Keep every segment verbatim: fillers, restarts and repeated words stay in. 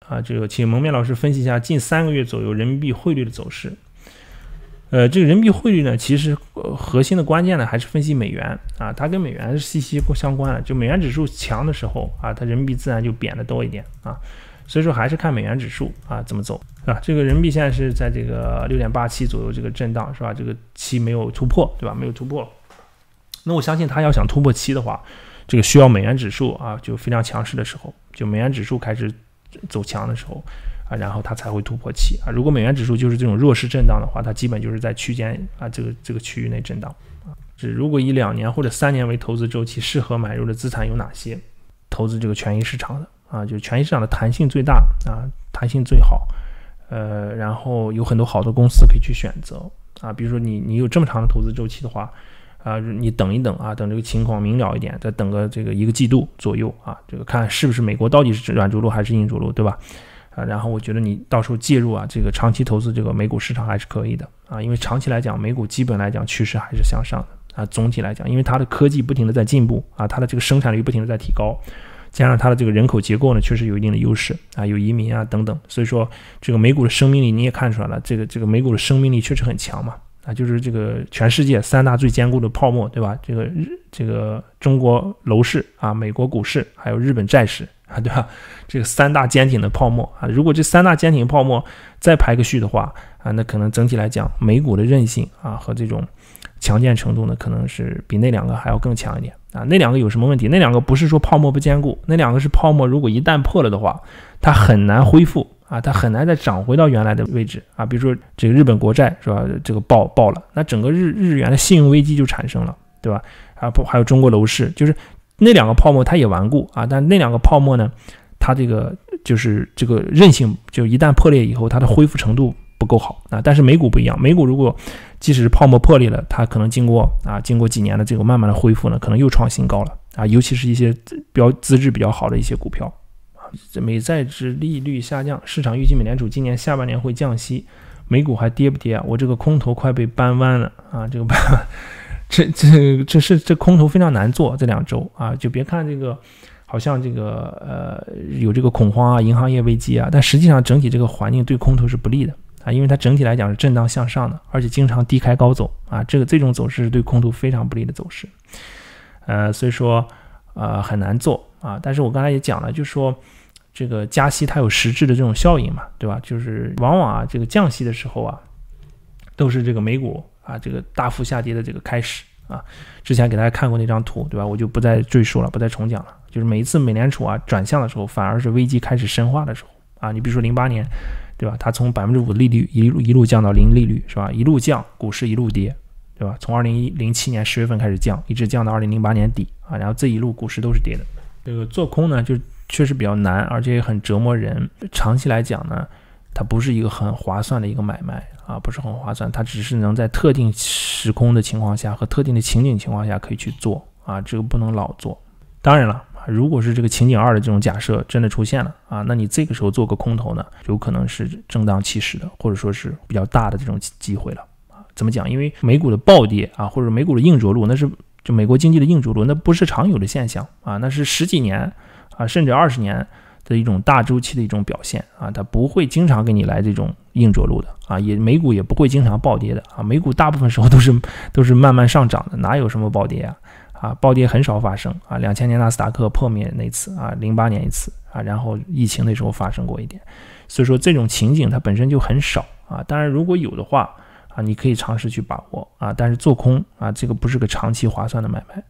啊，这个请蒙面老师分析一下近三个月左右人民币汇率的走势。呃，这个人民币汇率呢，其实、呃、核心的关键呢还是分析美元啊，它跟美元是息息相关的。就美元指数强的时候啊，它人民币自然就贬得多一点啊。所以说还是看美元指数啊怎么走啊。这个人民币现在是在这个六点八七左右这个震荡是吧？这个七没有突破对吧？没有突破。那我相信它要想突破七的话，这个需要美元指数啊就非常强势的时候，就美元指数开始走强的时候。啊，然后它才会突破七啊。如果美元指数就是这种弱势震荡的话，它基本就是在区间啊这个这个区域内震荡啊。是如果以两年或者三年为投资周期，适合买入的资产有哪些？投资这个权益市场的啊，就是权益市场的弹性最大啊，弹性最好，呃，然后有很多好的公司可以去选择啊。比如说你你有这么长的投资周期的话。啊，你等一等啊，等这个情况明了一点，再等个这个一个季度左右啊，这个看是不是美国到底是软着陆还是硬着陆，对吧？啊，然后我觉得你到时候介入啊，这个长期投资这个美股市场还是可以的啊，因为长期来讲，美股基本来讲趋势还是向上的啊。总体来讲，因为它的科技不停的在进步啊，它的这个生产率不停的在提高，加上它的这个人口结构呢，确实有一定的优势啊，有移民啊等等，所以说这个美股的生命力你也看出来了，这个这个美股的生命力确实很强嘛。啊，就是这个全世界三大最坚固的泡沫，对吧？这个日这个中国楼市啊，美国股市，还有日本债市啊，对吧？这个三大坚挺的泡沫啊，如果这三大坚挺泡沫再排个序的话啊，那可能整体来讲，美股的韧性啊和这种强健程度呢，可能是比那两个还要更强一点啊。那两个有什么问题？那两个不是说泡沫不坚固，那两个是泡沫如果一旦破了的话，它很难恢复。啊，它很难再涨回到原来的位置啊，比如说这个日本国债是吧？这个爆爆了，那整个日日元的信用危机就产生了，对吧？啊，不，还有中国楼市，就是那两个泡沫它也顽固啊，但那两个泡沫呢，它这个就是这个韧性，就一旦破裂以后，它的恢复程度不够好啊。但是美股不一样，美股如果即使是泡沫破裂了，它可能经过啊经过几年的这个慢慢的恢复呢，可能又创新高了啊，尤其是一些标资质比较好的一些股票。美债值利率下降，市场预计美联储今年下半年会降息，美股还跌不跌啊？我这个空头快被扳弯了啊！这个扳弯，这这这是这空头非常难做，这两周啊，就别看这个好像这个呃有这个恐慌啊，银行业危机啊，但实际上整体这个环境对空头是不利的啊，因为它整体来讲是震荡向上的，而且经常低开高走啊，这个这种走势是对空头非常不利的走势，呃，所以说呃很难做啊。但是我刚才也讲了，就是说。这个加息它有实质的这种效应嘛，对吧？就是往往啊，这个降息的时候啊，都是这个美股啊这个大幅下跌的这个开始啊。之前给大家看过那张图，对吧？我就不再赘述了，不再重讲了。就是每一次美联储啊转向的时候，反而是危机开始深化的时候啊。你比如说零八年，对吧？它从百分之五的利率一路一路降到零利率，是吧？一路降，股市一路跌，对吧？从二零零七年十月份开始降，一直降到二零零八年底啊，然后这一路股市都是跌的。这个做空呢，就确实比较难，而且也很折磨人。长期来讲呢，它不是一个很划算的一个买卖啊，不是很划算。它只是能在特定时空的情况下和特定的情景情况下可以去做啊，这个不能老做。当然了，如果是这个情景二的这种假设真的出现了啊，那你这个时候做个空头呢，有可能是正当其时的，或者说是比较大的这种机会了啊。怎么讲？因为美股的暴跌啊，或者美股的硬着陆，那是就美国经济的硬着陆，那不是常有的现象啊，那是十几年啊，甚至二十年的一种大周期的一种表现啊，它不会经常给你来这种硬着陆的啊，也美股也不会经常暴跌的啊，美股大部分时候都是都是慢慢上涨的，哪有什么暴跌啊？啊，暴跌很少发生啊，两千年纳斯达克破灭那次啊，零八年一次啊，然后疫情那时候发生过一点，所以说这种情景它本身就很少啊，当然如果有的话啊，你可以尝试去把握啊，但是做空啊，这个不是个长期划算的买卖。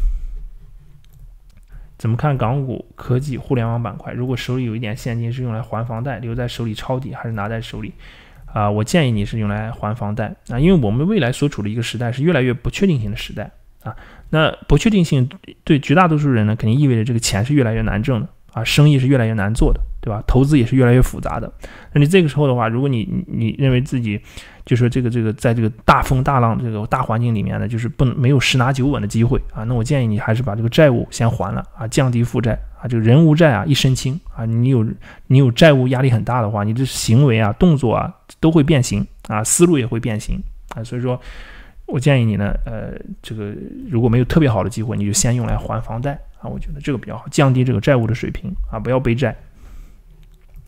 怎么看港股、科技、互联网板块？如果手里有一点现金，是用来还房贷，留在手里抄底，还是拿在手里？啊，我建议你是用来还房贷啊，因为我们未来所处的一个时代是越来越不确定性的时代啊。那不确定性对绝大多数人呢，肯定意味着这个钱是越来越难挣的啊，生意是越来越难做的，对吧？投资也是越来越复杂的。那你这个时候的话，如果你你你认为自己就说这个这个在这个大风大浪这个大环境里面呢，就是不能没有十拿九稳的机会啊，那我建议你还是把这个债务先还了啊，降低负债啊，这个人无债啊一身轻啊，你有你有债务压力很大的话，你这行为啊动作啊都会变形啊，思路也会变形啊，所以说我建议你呢，呃，这个如果没有特别好的机会，你就先用来还房贷啊，我觉得这个比较好，降低这个债务的水平啊，不要背债。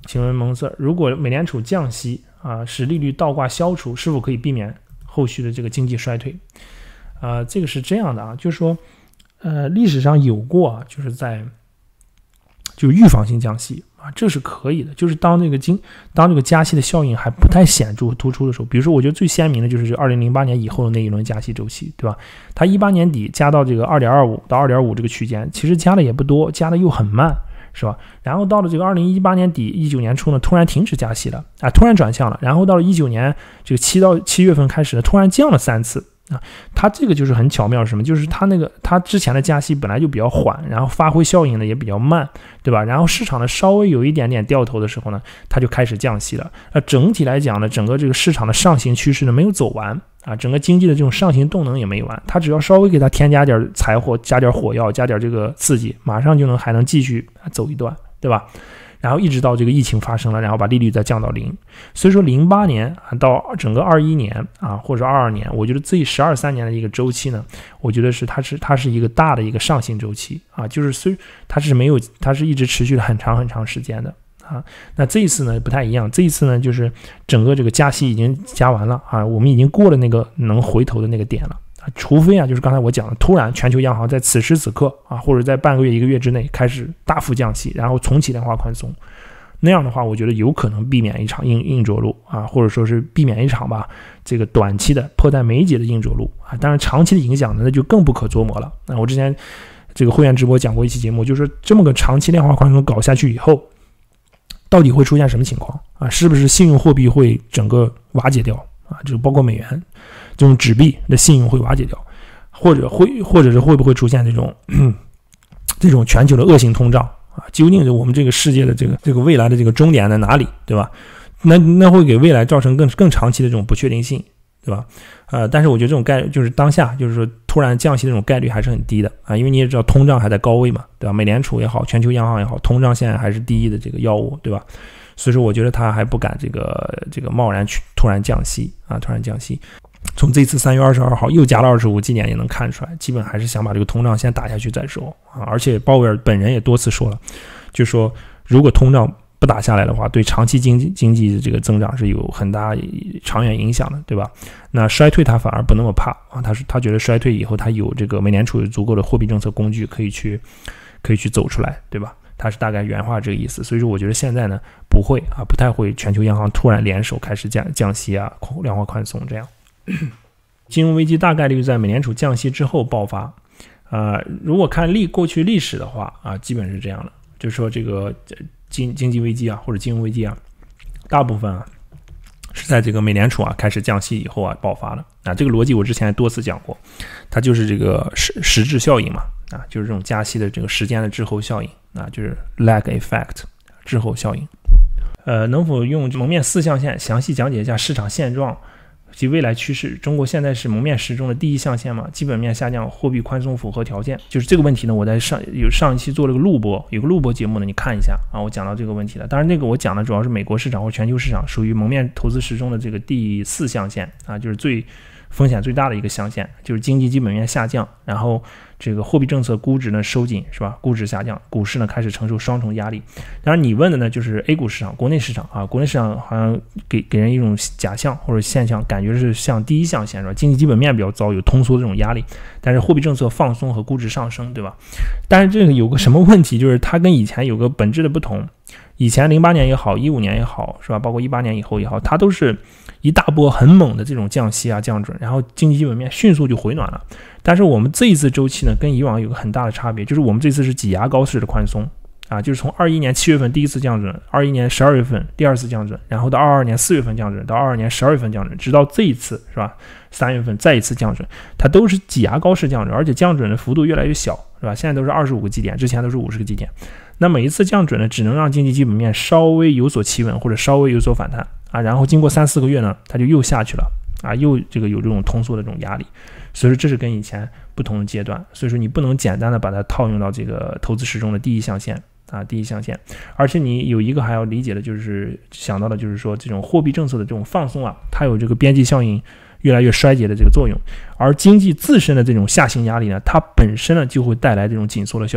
请问蒙 Sir， 如果美联储降息啊，使利率倒挂消除，是否可以避免后续的这个经济衰退？啊，这个是这样的啊，就是说，呃，历史上有过啊，就是在就是预防性降息啊，这是可以的。就是当这个经当这个加息的效应还不太显著突出的时候，比如说，我觉得最鲜明的就是二零零八年以后的那一轮加息周期，对吧？它一八年底加到这个 二点二五 到 二点五 这个区间，其实加的也不多，加的又很慢。是吧？然后到了这个二零一八年底、一九年初呢，突然停止加息了啊，突然转向了。然后到了一九年这个七到七月份开始呢，突然降了三次啊。它这个就是很巧妙，什么？就是它那个它之前的加息本来就比较缓，然后发挥效应呢也比较慢，对吧？然后市场呢稍微有一点点掉头的时候呢，它就开始降息了。那整体来讲呢，整个这个市场的上行趋势呢没有走完。啊，整个经济的这种上行动能也没完，它只要稍微给它添加点柴火，加点火药，加点这个刺激，马上就能还能继续走一段，对吧？然后一直到这个疫情发生了，然后把利率再降到零。所以说零八年到整个二一年啊，或者二二年，我觉得这十二三年的一个周期呢，我觉得是它是它是一个大的一个上行周期啊，就是虽它是没有它是一直持续了很长很长时间的。啊，那这一次呢不太一样，这一次呢就是整个这个加息已经加完了啊，我们已经过了那个能回头的那个点了啊，除非啊就是刚才我讲的，突然全球央行在此时此刻啊，或者在半个月一个月之内开始大幅降息，然后重启量化宽松，那样的话，我觉得有可能避免一场硬硬着陆啊，或者说是避免一场吧这个短期的迫在眉睫的硬着陆啊，当然长期的影响呢那就更不可捉摸了。那我之前这个会员直播讲过一期节目，就是说这么个长期量化宽松搞下去以后，到底会出现什么情况啊？是不是信用货币会整个瓦解掉啊？就包括美元这种纸币的信用会瓦解掉，或者会，或者是会不会出现这种这种全球的恶性通胀啊？究竟是我们这个世界的这个这个未来的这个终点在哪里，对吧？那那会给未来造成更更长期的这种不确定性，对吧？呃，但是我觉得这种概率就是当下就是说突然降息的这种概率还是很低的啊，因为你也知道通胀还在高位嘛，对吧？美联储也好，全球央行也好，通胀现在还是第一的这个药物，对吧？所以说我觉得他还不敢这个这个贸然去突然降息啊，突然降息。从这次三月二十二号又加了二十五基点也能看出来，基本还是想把这个通胀先打下去再说啊。而且鲍威尔本人也多次说了，就说如果通胀不打下来的话，对长期经济经济的这个增长是有很大长远影响的，对吧？那衰退他反而不那么怕啊，他是他觉得衰退以后他有这个美联储有足够的货币政策工具可以去可以去走出来，对吧？他是大概原话这个意思。所以说我觉得现在呢不会啊，不太会全球央行突然联手开始降降息啊，量化宽松这样。金融危机大概率在美联储降息之后爆发啊、呃，如果看历过去历史的话啊，基本是这样的，就是说这个经经济危机啊或者金融危机啊，大部分啊是在这个美联储啊开始降息以后啊爆发的啊。这个逻辑我之前多次讲过，它就是这个实实质效应嘛啊，就是这种加息的这个时间的滞后效应啊，就是 lag effect 滞后效应。呃，能否用蒙面四象限详细讲解一下市场现状及未来趋势？中国现在是蒙面时钟的第一象限嘛？基本面下降，货币宽松符合条件。就是这个问题呢，我在上有上一期做了个录播，有个录播节目呢，你看一下啊，我讲到这个问题了。当然，那个我讲的主要是美国市场或全球市场，属于蒙面投资时钟的这个第四象限啊，就是最风险最大的一个象限，就是经济基本面下降，然后这个货币政策估值呢收紧，是吧？估值下降，股市呢开始承受双重压力。当然，你问的呢就是 A 股市场、国内市场啊，国内市场好像给给人一种假象或者现象，感觉是像第一象限，是吧？经济基本面比较糟，有通缩这种压力，但是货币政策放松和估值上升，对吧？但是这个有个什么问题，就是它跟以前有个本质的不同。以前零八年也好，一五年也好，是吧？包括一八年以后也好，它都是一大波很猛的这种降息啊、降准，然后经济基本面迅速就回暖了。但是我们这一次周期呢，跟以往有个很大的差别，就是我们这次是挤牙膏式的宽松啊，就是从二一年七月份第一次降准，二一年十二月份第二次降准，然后到二二年四月份降准，到二二年十二月份降准，直到这一次是吧？三月份再一次降准，它都是挤牙膏式降准，而且降准的幅度越来越小，是吧？现在都是二十五个基点，之前都是五十个基点。那每一次降准呢，只能让经济基本面稍微有所企稳或者稍微有所反弹啊，然后经过三四个月呢，它就又下去了啊，又这个有这种通缩的这种压力，所以说这是跟以前不同的阶段，所以说你不能简单的把它套用到这个投资时钟的第一象限啊，第一象限，而且你有一个还要理解的就是想到的就是说这种货币政策的这种放松啊，它有这个边际效应越来越衰竭的这个作用，而经济自身的这种下行压力呢，它本身呢就会带来这种紧缩的效应。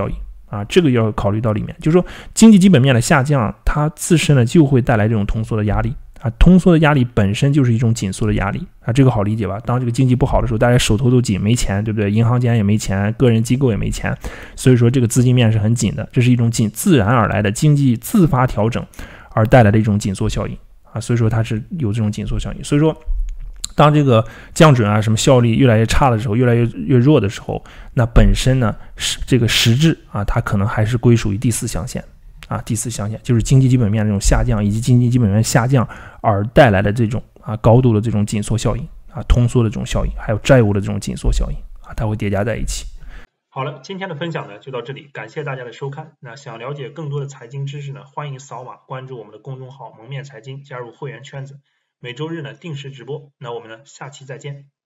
啊，这个要考虑到里面，就是说经济基本面的下降，它自身呢就会带来这种通缩的压力啊，通缩的压力本身就是一种紧缩的压力啊，这个好理解吧？当这个经济不好的时候，大家手头都紧，没钱，对不对？银行间也没钱，个人机构也没钱，所以说这个资金面是很紧的，这是一种紧自然而来的经济自发调整而带来的一种紧缩效应啊，所以说它是有这种紧缩效应，所以说。当这个降准啊，什么效率越来越差的时候，越来越越弱的时候，那本身呢，是这个实质啊，它可能还是归属于第四象限啊，第四象限就是经济基本面的这种下降，以及经济基本面下降而带来的这种啊高度的这种紧缩效应啊，通缩的这种效应，还有债务的这种紧缩效应啊，它会叠加在一起。 好了，今天的分享呢就到这里，感谢大家的收看。那想了解更多的财经知识呢，欢迎扫码关注我们的公众号“蒙面财经”，加入会员圈子。每周日呢定时直播，那我们呢下期再见。